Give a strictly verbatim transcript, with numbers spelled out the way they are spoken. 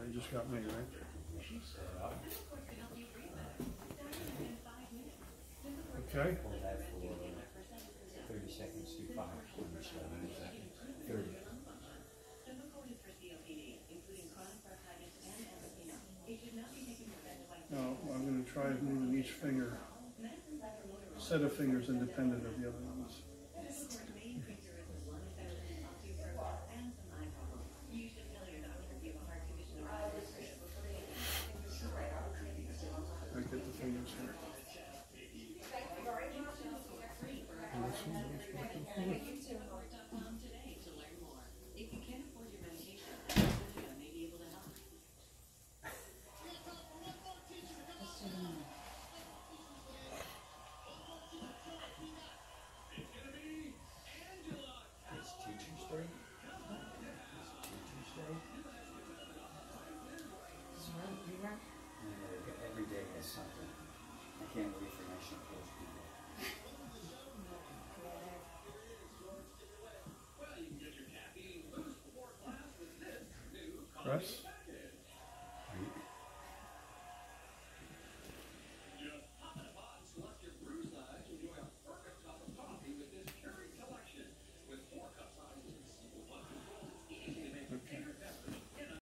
You just got me, right? Okay. Hold that for thirty seconds to five. thirty. Now, I'm going to try moving each finger, set of fingers independent of the other ones. I get the fingers here. And this one goes back and forth. It's Teacher's Day. It's Teacher's Day. Yeah, every day has something. I can't wait for National Poetry Day. Press.